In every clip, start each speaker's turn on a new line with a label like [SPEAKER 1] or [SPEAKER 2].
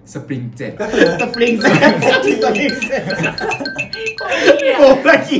[SPEAKER 1] สปริงเจ็ต
[SPEAKER 2] ก็คือสปริงเจ็ตโอ้ละกี้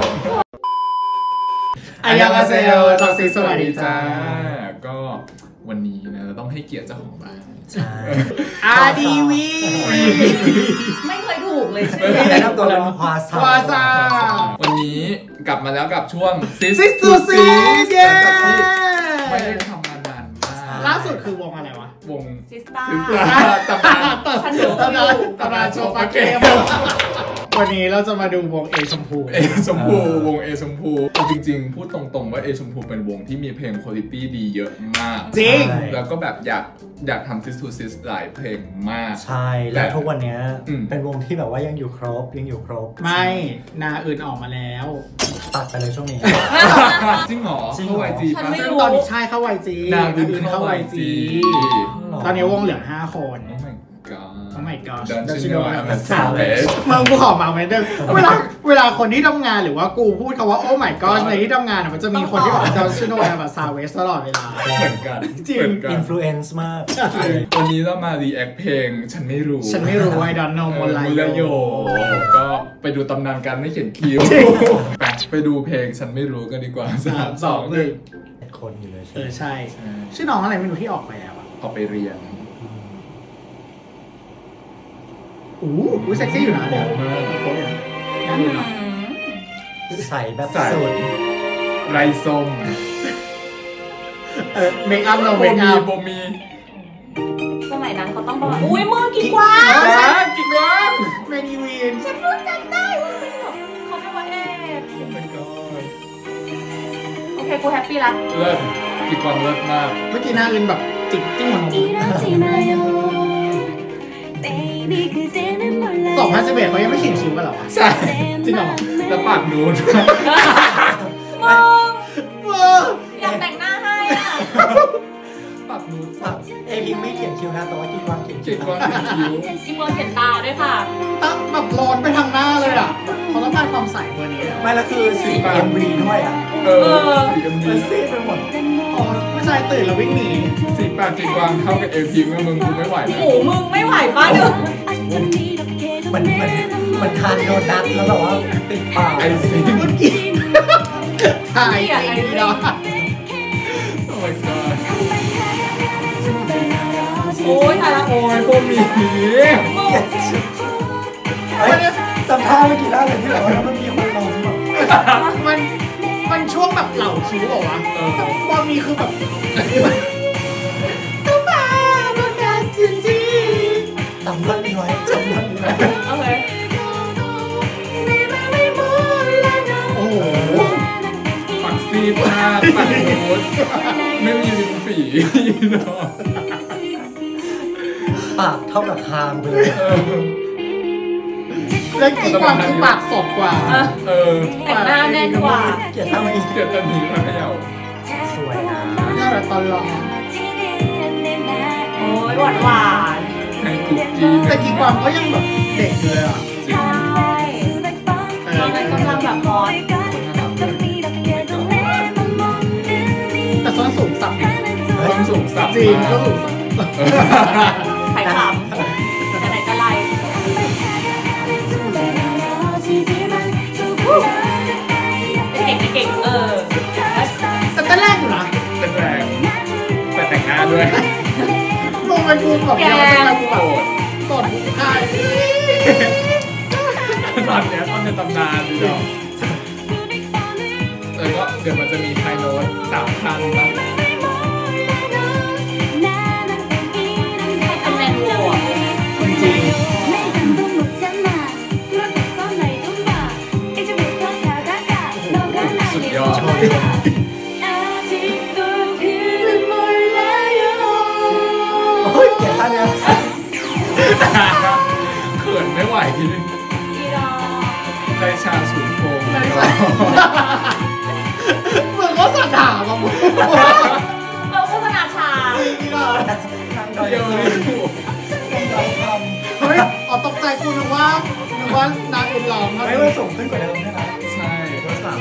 [SPEAKER 2] อายามาเซโยตอซิสวัสดีจ้า
[SPEAKER 1] ก็วันนี้นะเราต้องให้เกียรติเจ้าของบ้าน
[SPEAKER 2] อาดีวี
[SPEAKER 3] ไม่เคยถูกเลยใช่ไหม
[SPEAKER 2] ครับตัวเราควาซา
[SPEAKER 1] วันนี้กลับมาแล้วกับช่วงซิส
[SPEAKER 2] ตูซีเย้
[SPEAKER 1] ไม่ได้ทำมานานมาก
[SPEAKER 2] ล่าสุดคือวงอะไรวะ
[SPEAKER 1] วง
[SPEAKER 3] ซิสตา
[SPEAKER 1] ตำนานโชว์ปาเกม
[SPEAKER 2] วันนี้เราจะมาดูวงเอชมพู
[SPEAKER 1] วงเอชมพูจริงๆพูดตรงๆว่าเอชมพูเป็นวงที่มีเพลงคุณภาพดีเยอะมาก
[SPEAKER 2] จริง
[SPEAKER 1] แล้วก็แบบอยากทำซิสตูซิสหลายเพลงมาก
[SPEAKER 4] ใช่แล้วทุกวันนี้เป็นวงที่แบบว่ายังอยู่ครบ
[SPEAKER 2] ไม่นาอื่นออกมาแล้ว
[SPEAKER 4] ตัดไปเลยช่วงนี้
[SPEAKER 1] จริงเหรอเข้า YG
[SPEAKER 2] ป่ะซึ่งตอนนี้ใช่เข้า YG
[SPEAKER 1] นาอื่นเข้า
[SPEAKER 2] YG ตอนนี้วงเหลือ5 คน
[SPEAKER 1] Oh my god
[SPEAKER 2] Don't you know I'm a savage มึงกูขอมาไม่ได้เวลาคนที่ทำงานหรือว่ากูพูดคำว่า Oh my god ในที่ทำงานมันจะมีคนที่บอก Don't you know I'm a savage ตลอดเวลา
[SPEAKER 1] เหมือนกัน
[SPEAKER 2] จริง
[SPEAKER 4] influence มาก
[SPEAKER 1] วันนี้เรามา react เพลงฉันไม่รู้
[SPEAKER 2] I don't know มลาย
[SPEAKER 1] โยก็ไปดูตำนานการไม่เขียนคิ้วไปดูเพลงฉันไม่รู้กันดีกว่า3 2
[SPEAKER 4] 1คนอยู่เลย
[SPEAKER 2] ใช่ชื่อน้องอะไรไม่รู้ที่ออกไปแล้ว
[SPEAKER 1] ออกไปเรียน
[SPEAKER 2] เซ็กซี่อยู่นะเนี่ยน่าดูเนาะ
[SPEAKER 4] ใส่แบบสุด
[SPEAKER 1] ไรส้ม
[SPEAKER 2] เมคอัพเราเมคอัพ
[SPEAKER 1] โบมี
[SPEAKER 3] สมัยนั้นเขาต้องบอกอุ้ยมือกี่กวาง
[SPEAKER 2] แมนยูวิน
[SPEAKER 3] ฉันรู้จักได้ว่าเขาไม่ว่าโอเคกูแฮปปี้ละ
[SPEAKER 1] เลิศกี่กวางเลิศมาก
[SPEAKER 2] เมื่อกี้หน้าอื่นแบบจิกจิ้งหัวนม2011เขายังไม่เขียนคิ้วกันหรอ
[SPEAKER 1] ใช่
[SPEAKER 2] จริงเหรอ
[SPEAKER 1] แล้วปากนูน
[SPEAKER 3] อยากแต่งหน้าให้
[SPEAKER 1] ปากนูน
[SPEAKER 4] เอพิงไม่เขียนคิ้วนะแต่ว่ากิ๊กวางเขียนคิ้ว
[SPEAKER 3] กิ๊กวางเขียนตาด้วยค่ะ
[SPEAKER 2] ตั้งแบบร้อนไปทางหน้าเลยอ่ะเขาต้องการความใสตัวนี้
[SPEAKER 4] ไม่แล้วคือสีเอ็มบีด้วยอ่ะ
[SPEAKER 1] สีเอ็มบี
[SPEAKER 4] ซีดไปหมด
[SPEAKER 2] ผู้ชายตื่นแล้ววิ่งหนี
[SPEAKER 1] สีปากกิ๊กวางเข้ากับเอพิงมึงกูไม่ไหวแล้ว
[SPEAKER 3] โอ้มึงไม่ไหวป้าเด้อ
[SPEAKER 4] มันทานโดนัทแล้วแบบว่าติดปาก
[SPEAKER 1] ไอซี
[SPEAKER 2] มันกินถ่ายซีเนาะ
[SPEAKER 1] โอ้ my god
[SPEAKER 3] โอ้ยตายละ
[SPEAKER 1] โอ้ยโบมี
[SPEAKER 4] จำท่าไม่กี่ท่าเลยที่แบบว่ามันมีคนลง
[SPEAKER 2] มันช่วงแบบเหล่าคิ้วเหรอวะบอลมีคือแบบต้องมาโดนการจริง
[SPEAKER 4] จำได้ไหม
[SPEAKER 3] โอเค
[SPEAKER 2] โอ้โห
[SPEAKER 1] ปักซีปากปักโน้ตไม่มีริมฝี
[SPEAKER 4] ปากเท่ากับคางเลย
[SPEAKER 2] แล้วกี่กว่าคือปากสดกว่า
[SPEAKER 3] แต่งหน้าแน่นกว่า
[SPEAKER 4] เกลียดท่าไม่
[SPEAKER 1] เกลียดทันทีนะเขย่า
[SPEAKER 4] สวยนะ
[SPEAKER 2] น่ารักตอนร้อง
[SPEAKER 3] โอ้ยหวาน
[SPEAKER 1] ให้คุกกี้
[SPEAKER 2] แต่กี่กว่าก็ยังแบบเด็กเลยอ่ะ
[SPEAKER 3] ใช่ตอนนั้นกำลังแบบฮอต
[SPEAKER 2] แต่ส้นสูงสับ
[SPEAKER 1] จริง
[SPEAKER 2] ก็สูงสับ
[SPEAKER 3] ไข่ขำแต่ไหนจะไรเก่ง
[SPEAKER 2] แต่ก็แรกอยู่นะ
[SPEAKER 1] เป็นแรงแต่แต่งหน้าด้วย
[SPEAKER 2] ลงไปกูแบบแกกูแบบกดไอ้
[SPEAKER 1] ตอนนี้ต้องเป็นตำนานดิเนาะก็เดี๋ยวมันจะมีไฮโน้ต3 ครั้งนะ
[SPEAKER 3] เป็นแมนโวอ่ะ
[SPEAKER 2] จริง
[SPEAKER 1] สุดยอด
[SPEAKER 4] โอ้ยเกลียดท่าเนี้ย
[SPEAKER 1] เขินไม่ไหวทีนึงได้ชาสูงโฟม
[SPEAKER 2] มึงก็สะด่ามาบุก
[SPEAKER 3] เราโฆษณาชา
[SPEAKER 1] เดียวเลย
[SPEAKER 2] เฮ้ยตกใจกูนึกว่านางเอ็นร้อง
[SPEAKER 4] ไม่ว่าส่งขึ้นกว่าเดิมใช่ไหม
[SPEAKER 1] ใช่
[SPEAKER 4] ก็สั่ง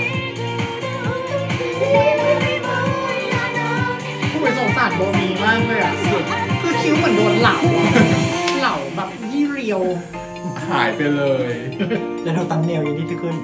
[SPEAKER 2] ผู้ไปสงสารโบมีมากเลยอ่ะคือคิ้วเหมือนโดนเหลาแบบยว
[SPEAKER 1] หายไปเลย
[SPEAKER 4] แล้วดูตัมเนลอย่างนี้ที่ขึ้น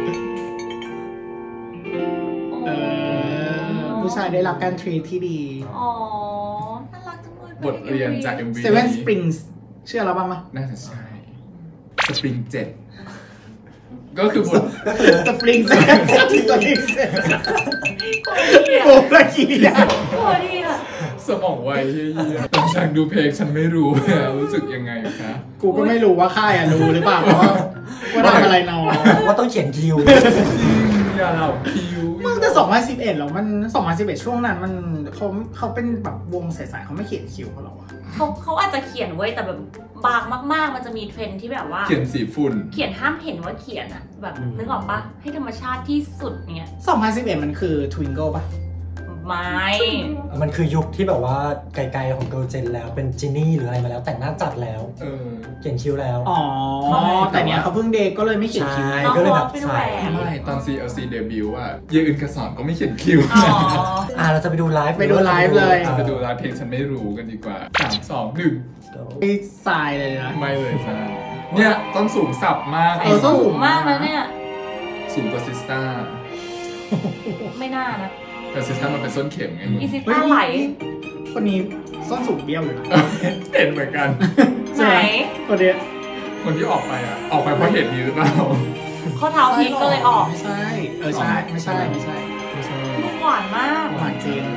[SPEAKER 2] ผู้ชายได้รับการทรีตที่ดี
[SPEAKER 3] อ๋อน่ารักจังเลย
[SPEAKER 1] บทเรียนจาก MV
[SPEAKER 2] Seven Springs เชื่อเราบ้างไหม
[SPEAKER 1] น่าจะใช่ Spring 7 ก็คือบท
[SPEAKER 2] สปริงเซ็ตที่ตัวนี้เซ็ตโอ้ละเกียร์
[SPEAKER 3] โอ้ดีอ่ะ
[SPEAKER 1] สมองไวเยี่ยๆหลังจากดูเพลงฉันไม่รู้รู้สึกยังไงคะ
[SPEAKER 2] กูก็ไม่รู้ว่าค่ายอะรู้หรือเปล่าว่าทำอะไรน้อง
[SPEAKER 4] ว่าต้องเขียนคิว
[SPEAKER 1] อย่าเล่าคิว
[SPEAKER 2] มึงแต่2011แล้วมัน2011ช่วงนั้นมันเขาเป็นแบบวงใสๆเขาไม่เขียนคิวเขาหรอวะ
[SPEAKER 3] เขาอาจจะเขียนไว้แต่แบบบางมากๆมันจะมีเทรนด์ที่แบบว่า
[SPEAKER 1] เขียนสีฝุ่น
[SPEAKER 3] เขียนห้ามเห็นว่าเขียนอะแบบนึกออกปะให้ธรรมชาติที่สุดเนี่ย
[SPEAKER 2] 2011มันคือ Twinkle ป่ะ
[SPEAKER 3] ไม่
[SPEAKER 4] มันคือยุคที่แบบว่าไกลๆของเกิร์ลเจนแล้วเป็นจินนี่หรืออะไรมาแล้วแต่งหน้าจัดแล้ว เขียนคิวแล้ว
[SPEAKER 2] อ๋อ แต่เนี้ยเขาเพิ่งเดย์ก็เลยไม่เขียนคิว
[SPEAKER 4] ใช่
[SPEAKER 3] น้อง
[SPEAKER 4] ก็เลย
[SPEAKER 3] ว
[SPEAKER 4] แบ
[SPEAKER 3] อบ ลเป็นแหว
[SPEAKER 4] ใส่
[SPEAKER 3] น
[SPEAKER 1] ไม่ตอน CLC เดบิวต์อะเยอื่นกระสอนก็ไม่เขียนคิว
[SPEAKER 3] อ๋อ
[SPEAKER 4] เราจะไปดูไลฟ์
[SPEAKER 2] ไปดูไลฟ์เลย
[SPEAKER 1] ไปดูร้านเพลงฉันไม่รู้กันดีกว่า 3 2 1
[SPEAKER 2] ไอ้ทรายเลยนะ
[SPEAKER 1] ไม่เลยจ้าเนี่ยต้นสูงสับมาก
[SPEAKER 3] ใส่สูงมากนะเนี่ย
[SPEAKER 1] สูงกว่าซิสต้า
[SPEAKER 3] ไม่น่านะ
[SPEAKER 1] แต่ซิสต้ามันเป็นส้นเข็มไง
[SPEAKER 3] อีซิต้าไหล
[SPEAKER 2] คนนี้ส้นสูงเบี้ยวอยู่นะ
[SPEAKER 1] เห็นเหมือนกัน
[SPEAKER 3] ไหน
[SPEAKER 2] คนเนี้ย
[SPEAKER 1] คนที่ออกไปอะออกไปเพราะเหตุนี้หรือเปล่า
[SPEAKER 3] ข้อเท้าพลิกก็เลยออก
[SPEAKER 2] ไม่ใช่ ใช่ ไม่ใช่ ไม่ใช่
[SPEAKER 1] ไม่ใช่
[SPEAKER 3] ลูกหวานมาก
[SPEAKER 2] หวานจริง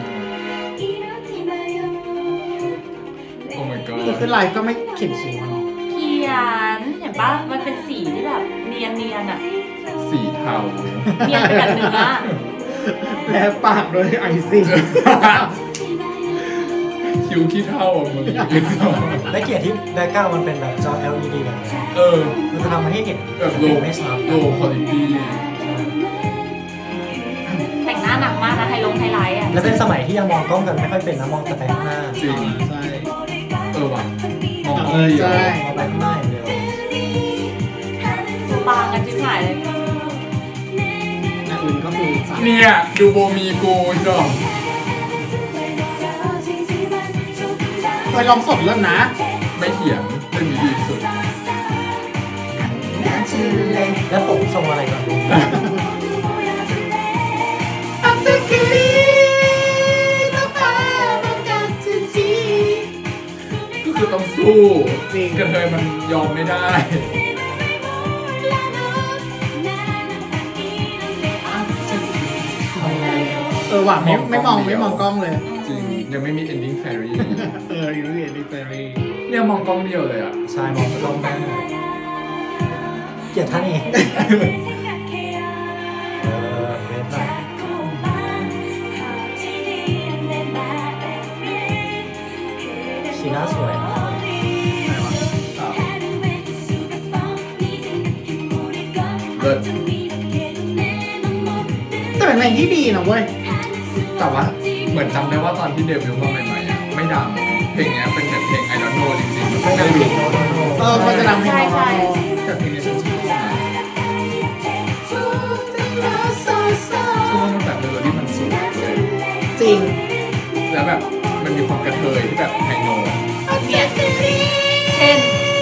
[SPEAKER 1] โอ้ my
[SPEAKER 2] คือ
[SPEAKER 1] god
[SPEAKER 2] ไลฟ์ก็ไม่เขียนคิวอะเนาะ
[SPEAKER 3] เขียนเห็นปะมันเป็นสีที่แบบเนียนๆอะ
[SPEAKER 1] สีเทา
[SPEAKER 3] เนียนไปกับเนื้อ
[SPEAKER 2] และปากโดยไอซิ่ง
[SPEAKER 1] คิ้วขี้เท่าอ่ะมึง
[SPEAKER 4] และเกียรติที่แบ็คกราวด์มันเป็นแบบจอ LED แบบนี้ มันจะทำให้เห็น
[SPEAKER 1] แบบโล
[SPEAKER 4] ไม่ชัด
[SPEAKER 1] โลคุณภาพ
[SPEAKER 3] แต่งหน้าหนักมากนะไฮไลท์อะ
[SPEAKER 4] แล้วเป็นสมัยที่ยังมองกล้องกันไม่ค่อยเป็นนะมองแต่ไปข้างหน้า
[SPEAKER 1] จริง
[SPEAKER 2] ใช่
[SPEAKER 1] ว่ะมองเดียว
[SPEAKER 2] ใช่
[SPEAKER 4] มองไปข้างหน้าอย่างเดียว
[SPEAKER 3] บางกันจิ๊บหายเลย
[SPEAKER 2] อันอื่นก็คือสาย
[SPEAKER 1] เนี่ยดูโบมีกูอีดอก
[SPEAKER 2] ไปลองสดเริ่มนะ
[SPEAKER 1] ไม่เถียงเป็นดีสุด
[SPEAKER 4] แล้วผมทรงอะไรก่อน
[SPEAKER 1] ก็คือต้องสู้
[SPEAKER 2] จริง
[SPEAKER 1] กระเทยมันยอมไม่ได้
[SPEAKER 2] ว่ะไม่มองกล้องเลย
[SPEAKER 1] จริงยังไม่มี ending fairy
[SPEAKER 2] อยู่ในดิเฟอรี่
[SPEAKER 1] เนี่ยมองกล้องเดียวเลยอ่ะ
[SPEAKER 4] ใช่มองกล้องหน้าเกลียดท่านเองเวทหน่อยชีน่าสวยนะ
[SPEAKER 1] เลิศ
[SPEAKER 2] แต่เป็นเพลงที่ดีนะเว้ย
[SPEAKER 1] แต่ว่าเหมือนจำได้ว่าตอนที่เดบิวต์มาใหม่ๆอ่ะไม่ดังเพลงเนี้ยเป็นแบบเพลง I don't know จริงๆมันไม่รู้
[SPEAKER 2] เขาจะนำเพลง
[SPEAKER 3] ใช่
[SPEAKER 1] แต่เพลงนี้ฉันชอบนะช่วงมันแบบเมโลดี้มันสูงเลย
[SPEAKER 2] จริง
[SPEAKER 1] แล้วแบบมันมีความกระเทยที่แบบไฮโน้ต
[SPEAKER 3] เนี่ยเช่น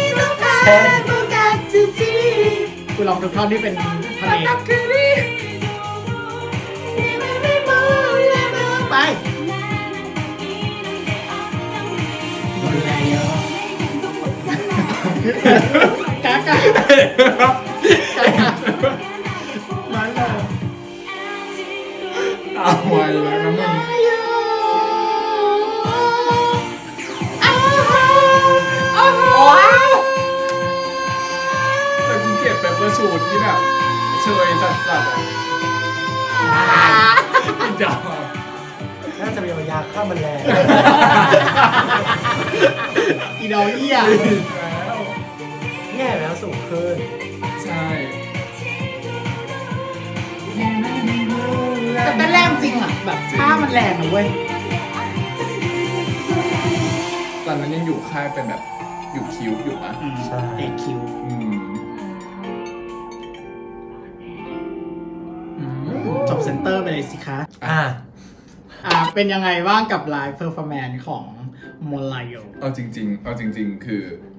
[SPEAKER 2] กูลองทุกท่อนที่เป็นทะเลไปกากามาเลย
[SPEAKER 1] เอาไว้แล้วนะมึงแต่กูเกลียดเปปเปอร์ชูดที่แบบเชยสัสๆอ่ะดอก
[SPEAKER 4] น่าจะมียาฆ่าแมลง
[SPEAKER 2] อีดอเอี้ย
[SPEAKER 1] แล้ว
[SPEAKER 4] แง่แล้วสูงขึ้น
[SPEAKER 1] ใช่
[SPEAKER 2] แต่เป็นแรงจริงอ่ะแบบท่ามันแรงนะเว้ย
[SPEAKER 1] ตอนนั้นยังอยู่ค่ายเป็นแบบอยู่คิวอยู่อ่ะ
[SPEAKER 4] ใช่
[SPEAKER 2] เอกคิว จบเซนเตอร์ไปเลยสิคะ เป็นยังไงบ้างกับไลฟ์เพอร์ฟอร์แมนซ์ของโมไลโย
[SPEAKER 1] เอาจริงๆคือ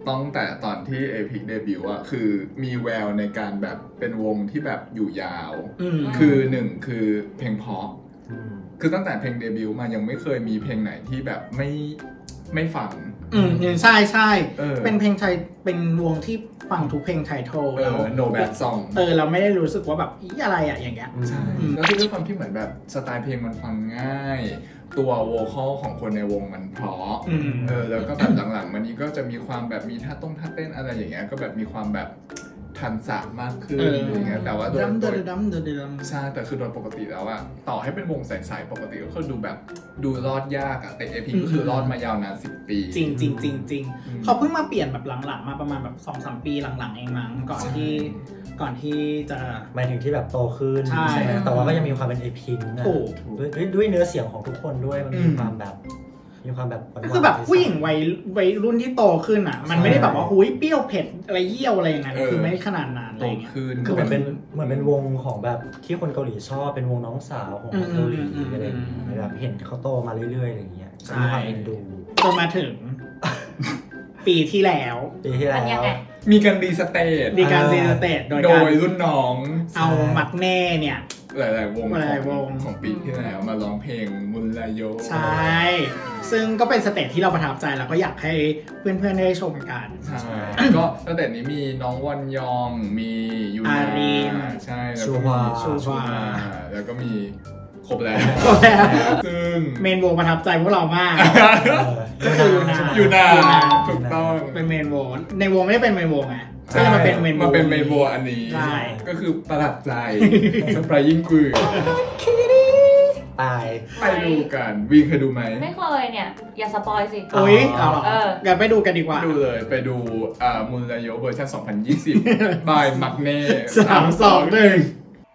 [SPEAKER 1] ต้องแต่ตอนที่เอพิกเดบิวต์อะคือมีแววในการแบบเป็นวงที่แบบอยู่ยาวคือหนึ่งคือเพลงเพราะคือตั้งแต่เพลงเดบิวต์มายังไม่เคยมีเพลงไหนที่แบบไม่ฟัง
[SPEAKER 2] ใช่เป็นเพลงไทยเป็นวงที่ฟังทุกเพลงไทยโทแล้ว
[SPEAKER 1] No Bad Song
[SPEAKER 2] เราไม่ได้รู้สึกว่าแบบอีอะไรอะอย่างเงี้ย
[SPEAKER 1] ใช่แล้วคือด้วยความที่เหมือนแบบสไตล์เพลงมันฟังง่ายตัวโวคอลของคนในวงมันเพราะแล้วก็แบบหลังๆมันนี้ก็จะมีความแบบมีท่าเต้นอะไรอย่างเงี้ยก็แบบมีความแบบทันสะมากขึ้นอย่างเงี้ยแต่ว่าโดยใช่แต่คือโดยปกติแล้วอะต่อให้เป็นวงใสๆปกติก็คือดูแบบดูรอดยากอะแต่เอพิก็คือรอดมายาวนาน10 ปี
[SPEAKER 2] จริงเขาเพิ่งมาเปลี่ยนแบบหลังๆมาประมาณแบบ 2-3 ปีหลังๆเองมั้งก่อนที่จะ
[SPEAKER 4] หมายถึงที่แบบโตขึ้นใช่ไหมแต่ว่าก็ยังมีความเป็นเอพิงนะด้วยเนื้อเสียงของทุกคนด้วยมันมีความแบบ
[SPEAKER 2] คือแบบผู้หญิงวัยรุ่นที่โตขึ้นอ่ะมันไม่ได้แบบว่าหุ้ยเปรี้ยวเผ็ดอะไรเยี่ยวอะไรอย่างเงี้ยคือไม่ขนาดนั้นอะไรเงี้ย
[SPEAKER 4] คือเหมือนเป็นวงของแบบที่คนเกาหลีชอบเป็นวงน้องสาวของคนเกาหลีอะไรอย่างเงี้ยแบบเห็นเขาโตมาเรื่อยๆอะไรอย่างเงี้ยมีความเอ็นดู
[SPEAKER 2] จนมาถึงปีที่แล้ว
[SPEAKER 1] มีการรีสเตท
[SPEAKER 2] โด
[SPEAKER 1] ยรุ่นน้อง
[SPEAKER 2] เอามักแน่เนี่ย
[SPEAKER 1] หลายๆวงของปีที่แล้วมาร้องเพลงมุนลายโย
[SPEAKER 2] ใช่ซึ่งก็เป็นสเตจที่เราประทับใจแล้วก็อยากให้เพื่อนๆได้ชมกัน
[SPEAKER 1] ใช่ก็สเตจนี้มีน้องวอนยองมียูนาใช่แล้วก็มี
[SPEAKER 2] ชูวา
[SPEAKER 1] แล้วก็มีครบแล้วซึ่ง
[SPEAKER 2] เมนโวประทับใจพวกเรามาก
[SPEAKER 1] ก็คือยูนาถูกต้อง
[SPEAKER 2] เป็นเมนโวในวงไม่ได้เป็นเมนโวไงก็จะมาเป็นเมน
[SPEAKER 1] โวอันนี้ก็คือประหลาดใจสปรายยิ่งกุยไปดูกันวิ่งเคยดูไหม
[SPEAKER 3] ไม่เคยเนี่ยอย่าสปอยสิ
[SPEAKER 2] โอ้ยเอาหรองั้นไปดูกันดีกว่า
[SPEAKER 1] ดูเลยไปดูมุนลายโยเวอร์ชัน2020 by มักเน่
[SPEAKER 2] 3-2-1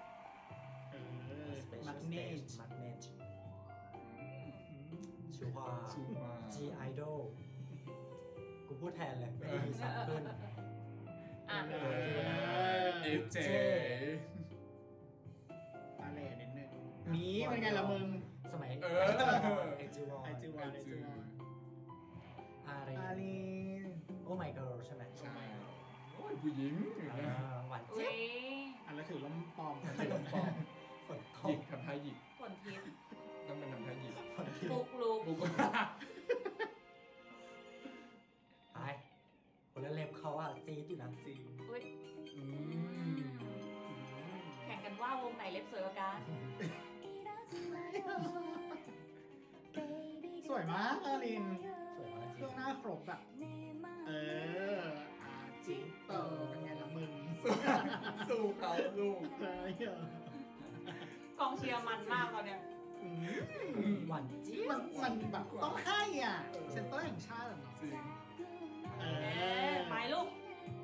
[SPEAKER 4] พูดแทนเลยไม่ได้มีซ้ำขึ้น
[SPEAKER 1] เจ
[SPEAKER 2] อะไรนิดนึงมีเป็นไงละมึง
[SPEAKER 4] สมัยไอจิวอนอารีโอ้ my girl ใช่ไหม
[SPEAKER 1] ใช่โอ้ยผู้หญิง
[SPEAKER 4] หวานเจี๊ยบ
[SPEAKER 2] แล้วถือล้มปอม
[SPEAKER 1] หยิกทำท่าหยิก
[SPEAKER 3] ฝนทิพย์
[SPEAKER 1] ต้องเป็นทำท่าหยิก
[SPEAKER 3] บุกลุก
[SPEAKER 4] ไปคนละเล็บเขาอะจี๊ดอยู่นะ
[SPEAKER 1] จริง
[SPEAKER 3] แข่งกันว่าวงไหนเล็บสวยกว่ากัน
[SPEAKER 2] สวยมากอารินเครื่องหน้าครบแบบจิ๊บเป็นไงล่ะมึง
[SPEAKER 1] สู้เขาลูก
[SPEAKER 3] กองเชียร์มันมากตอนเนี้ย
[SPEAKER 2] หวานจี๊บมันแบบต้องให้อ่ะเซ็นเตอร์แห่งชาติเหรอเนาะ
[SPEAKER 3] ไปลูก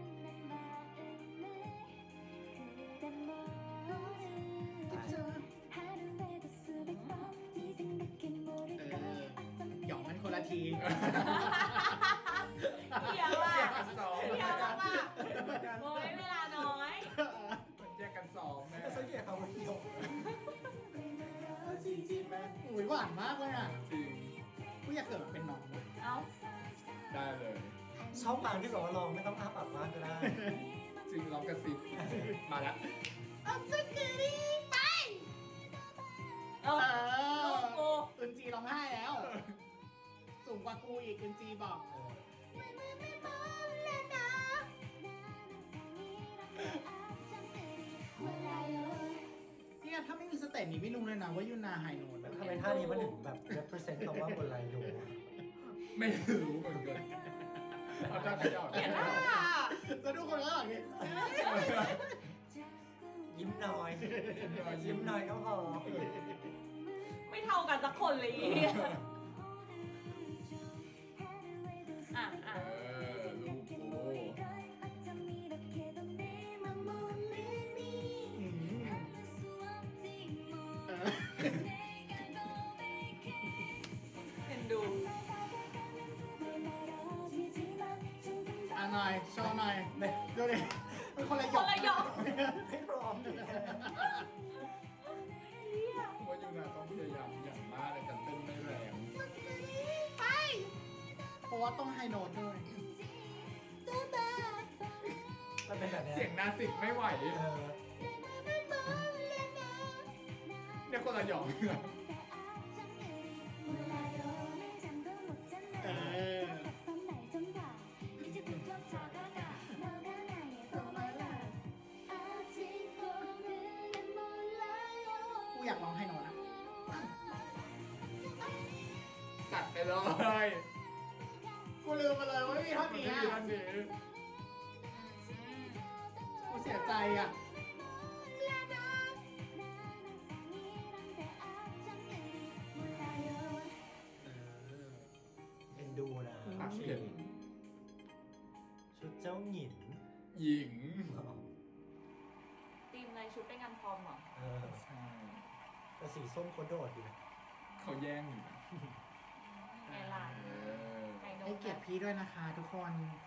[SPEAKER 2] หยองมันคนละที
[SPEAKER 3] เดี๋ยวมากโอ้ยเวลาน้อย
[SPEAKER 1] แยกกันซ้อมแม่
[SPEAKER 4] สังเกตเขาเดียว
[SPEAKER 2] จริงๆแม่อุ้ยหวานมากเลยอ่ะ
[SPEAKER 1] จริง
[SPEAKER 2] กูอยากเกิดเป็นน้องเลย
[SPEAKER 1] ได้เลย
[SPEAKER 4] ชอบฟังที่บอกว่าลองไม่ต้องอ้าปากมากก็ได้
[SPEAKER 1] จริงร้องกระซิบมาแล้ว
[SPEAKER 2] อัพสกีรีไปอึนจีร้องไห้แล้วสูงกว่ากูอีกอึนจีบอกเนี่ยถ้าไม่มีสเตจนี้ไม่รู้เลยนะว่ายูนาไฮโน้ต
[SPEAKER 4] ทำไมท่านี้มันถึงแบบ represent คำว่าบนไลโย
[SPEAKER 1] ไม่รู้เหมือนกันเอาท่าขยับ
[SPEAKER 2] จะดูคนข้างหลังนี่
[SPEAKER 4] ยิ้มหน่อยก็พอ
[SPEAKER 3] ไม่เท่ากันสักคนเลยลูก
[SPEAKER 2] หน่อยโชว์หน่อยดูดิเป็นคนละหยอก
[SPEAKER 4] ไม่พร้อม
[SPEAKER 1] ว่ายูนาต้องพยายามอย่างมากในการเต้นไม่แรง
[SPEAKER 2] ไปเพราะว่าต้องไฮโน้ตด้วย
[SPEAKER 4] มันเป็นแบบเนี้ย
[SPEAKER 1] เสียงนาสิกไม่ไหวเนี่ยคนละหยองเลย
[SPEAKER 2] กูอยากร้องให้โน้ตนะ
[SPEAKER 1] ตัดไปเลย
[SPEAKER 2] กูลืมไปเลยว่าไม่มีท่อนนี้
[SPEAKER 1] ไม่
[SPEAKER 2] อ่ะ
[SPEAKER 1] มีท่อนนี้
[SPEAKER 2] กูเสียใจอ่ะ
[SPEAKER 4] เอ็นดูนะ
[SPEAKER 1] ปากเขียน
[SPEAKER 4] ชุดเจ้าหญิง
[SPEAKER 1] หญิง
[SPEAKER 3] ทีมในชุดไปงานพร้อมเหรอ
[SPEAKER 1] ใช่
[SPEAKER 4] แต่สีส้มเขาโดดอยู่นะ
[SPEAKER 1] เขาแย่งอยู่นะ
[SPEAKER 3] ไงล่ะ
[SPEAKER 1] เออ
[SPEAKER 3] ไงโน้
[SPEAKER 2] ให้เกียรติพี่ด้วยนะคะทุกคน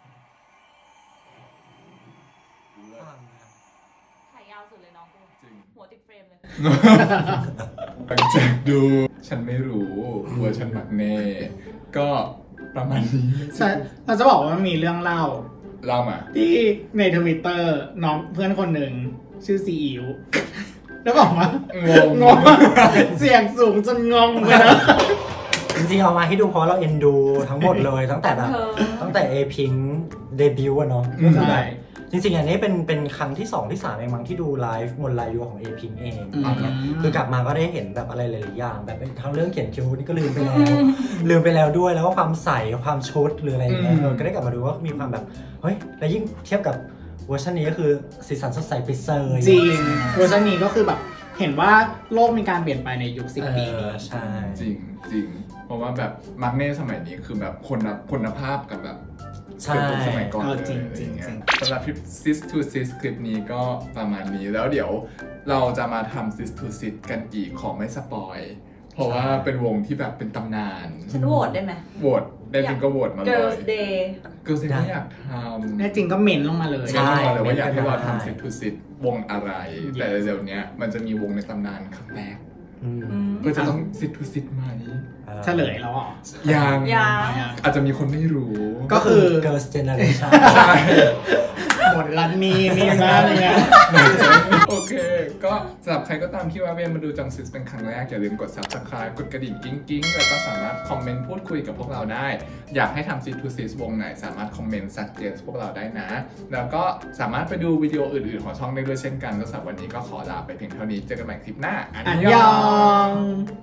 [SPEAKER 1] ดูเลย
[SPEAKER 4] ฟังนะ
[SPEAKER 3] ถ่ายยาวสุดเลยน้องกู
[SPEAKER 1] จริง
[SPEAKER 3] หัวติดเฟรมเลย
[SPEAKER 1] หลังจากดูฉันไม่รู้เวอร์ชันมักเน่ก็ประมาณนี้
[SPEAKER 2] ใช่เราจะบอกว่ามันมีเรื่องเล่า
[SPEAKER 1] เล่ามา
[SPEAKER 2] ที่ในทวิตเตอร์น้องเพื่อนคนหนึ่งชื่อซีอิ๊วแล้วบอกว่าง
[SPEAKER 1] ง
[SPEAKER 2] งเสียงสูงจนงงเลยนะ
[SPEAKER 4] จริงๆเอามาให้ดูเพราะเราเอ็นดูทั้งหมดเลยตั้งแต่แบบ
[SPEAKER 3] เธอ
[SPEAKER 4] ตั้งแต่เอพิงเดบิวต์อะเนาะ
[SPEAKER 2] ใช่
[SPEAKER 4] จริงๆอันนี้เป็นครั้งที่2ที่3เองมั้งที่ดูไลฟ์มนต์ลายยูของเอพิงเอง
[SPEAKER 2] อืม
[SPEAKER 4] เนี่ยคือกลับมาก็ได้เห็นแบบอะไรหลายๆอย่างแบบทั้งเรื่องเขียนคิวนี่ก็ลืมไปแล้วด้วยแล้วก็ความใสความชุดหรืออะไรอย่างเงี้ยก็ได้กลับมาดูว่ามีความแบบเฮ้ยแล้วยิ่งเทียบกับเวอร์ชันนี้ก็คือสีสันสดใสไปเซย
[SPEAKER 2] จริงเวอร์ชันนี้ก็คือแบบเห็นว่าโลกมีการเปลี่ยนไปในยุค10 ปีนี้
[SPEAKER 4] ใช่
[SPEAKER 1] จริงจริงเพราะว่าแบบมักเน่สมัยนี้คือแบบคุณภาพกับแบบ
[SPEAKER 4] ใช่
[SPEAKER 1] เกิดสมัยก่อนเลย
[SPEAKER 2] จริง
[SPEAKER 1] อะไรอย่างเงี้ย
[SPEAKER 2] จริง
[SPEAKER 1] สำหรับคลิป Sis to Sis คลิปนี้ก็ประมาณนี้แล้วเดี๋ยวเราจะมาทำ Sis to Sis กันอีกขอไม่สปอย เพราะว่าเป็นวงที่แบบเป็นตำนาน
[SPEAKER 3] ฉันโหวตได้ไหม
[SPEAKER 1] โหวตได้จริงก็โหวตมาเลย
[SPEAKER 3] Girls Day
[SPEAKER 1] ก็เลยไม่อยากทำ
[SPEAKER 2] แน่จริงก็เมนลงมาเลย
[SPEAKER 4] ใช่
[SPEAKER 1] เลยว่าอยากให้เรา
[SPEAKER 4] ได้
[SPEAKER 1] ทำ Sis to Sis วงอะไร แต่เดี๋ยวนี้มันจะมีวงในตำนานครั้งแรก
[SPEAKER 4] อืม
[SPEAKER 1] ก็จะต้อง Sis to Sis ไหม
[SPEAKER 2] เฉลยแล้วอ่ะ
[SPEAKER 1] ยัง
[SPEAKER 3] ยัง
[SPEAKER 1] อาจจะมีคนไม่รู้
[SPEAKER 2] ก็คือ
[SPEAKER 4] Girls Generation
[SPEAKER 1] ใช่
[SPEAKER 2] หมดรันมีมากเลยไง
[SPEAKER 1] โอเค ก็สำหรับใครก็ตามที่ว่าเวียนมาดูจังซิสเป็นครั้งแรกอย่าลืมกด subscribe กดกระดิ่งกิ้งๆแล้วก็สามารถคอมเมนต์พูดคุยกับพวกเราได้ อยากให้ทำซิสทูซิสวงไหนสามารถคอมเมนต์ suggest พวกเราได้นะ แล้วก็สามารถไปดูวิดีโออื่นๆของช่องได้ด้วยเช่นกันแล้วสำหรับวันนี้ก็ขอลาไปเพียงเท่านี้เจอกันใหม่คลิปหน้า
[SPEAKER 2] อันยอง